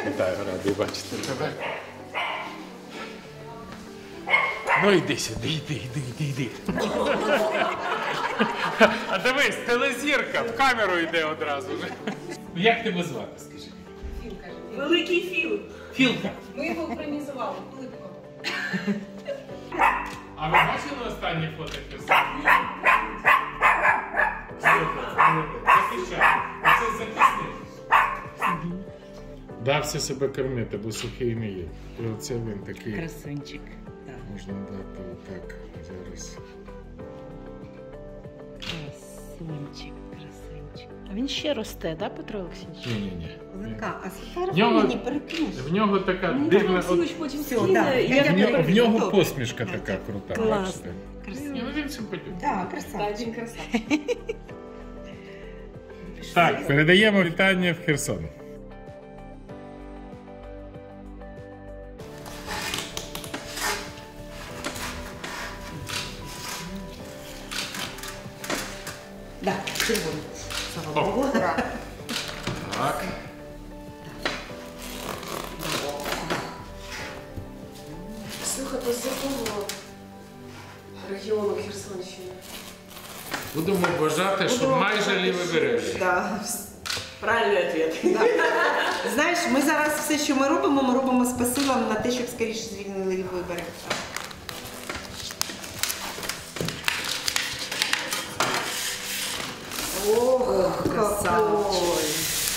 Вітаю, радий бачити тебе. Ну йди сюди, йди. А дивись, телезірка в камеру йде одразу. Як тебе звати, скажи? Філка. Великий Філ. Філка. Ми його українізували, Пилипко. А ви бачили останні фото Херсону? Захищай. Це захисник. Дався себе кормити, бо сухий не є. І оце він такий. Красунчик. Можна дати отак зараз. Красунчик. А він ще росте, да, Петро Олексійович? Ні. Оленка, а сфотографуй мені, перекинеш. В нього така дивна... потім Все, да. В нього посмішка така крута. Класно. Красиво. Він симпатичний. Так, красавчик. Він красавчик. Так, передаємо вітання в Херсон. Да, червоний. Слава Богу. Так. Слухай, то з якого регіону Херсонщини? Будемо вважати, що майже лівобережжя. Да. Правильний відповідь. Знаєш, ми зараз все, що ми робимо з посилом на те, щоб скоріше звільнили вибори. Ох, красавчик.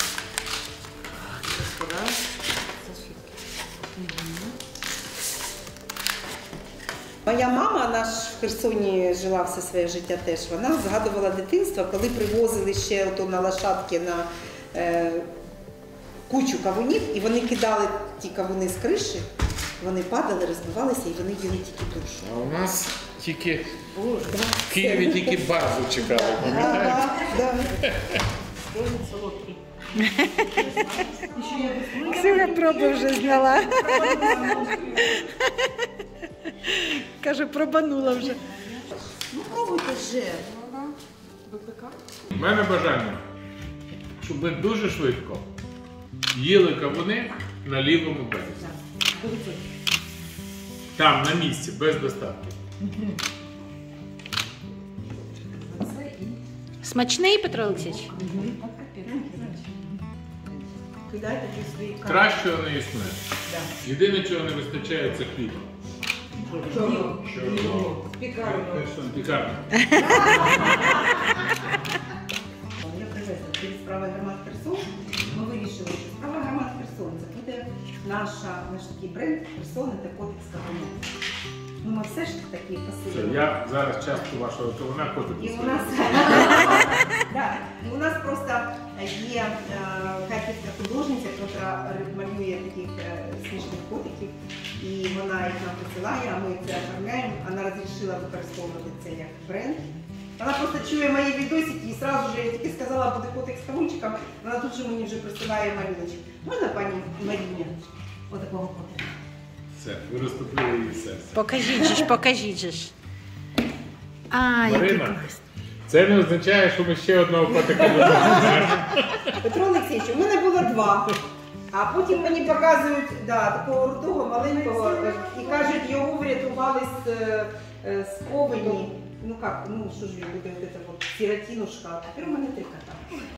Моя мама, вона ж в Херсоні жила все своє життя теж, вона згадувала дитинство, коли привозили ще на лошадки на кучу кавунів, і вони кидали ті кавуни з криші, вони падали, розбивалися, і вони їли тільки душу. А у нас тільки в Києві тільки баржу чекали, пам'ятаєш? Солодкий. Ксюха пробу вже зняла. Каже, пробанула вже. Ну, пробуйте вже. У мене бажання, щоб ви дуже швидко їли кавуни на лівому березі. Там, на місці, без доставки. Смачний, Петро Олексійович? Кращого не існує. Єдине, чого не вистачає, це хліб. Пікарно. Я привезла від справи громад Херсон. Ми вирішили, що справа громад Херсон це буде наш такий бренд Херсон та Котик з кавуном. Ну, ми все ж таки посилили. Я зараз частку вашого кавуна котику. І у нас просто є харківська художниця, яка малює таких смішних котиків, і вона їх нам присилає, а ми це оформляємо. Вона розрішила використовувати це як бренд. Вона просто чує мої відосики і одразу ж, я тільки сказала, буде котик з кавунчиком, вона тут же мені вже присилає малюночок. Можна, пані Маріні, отакого котика? Все, ви розтопили її серце. Покажіть же ж. Марина, це не означає, що ми ще одного котика додамо. Петро Олексійович, у мене було 2. А потім мені показують такого рудого, маленького, і кажуть, його врятували з повені. Ну як, що ж він буде, сиротінушка. А тепер у мене 3 кота.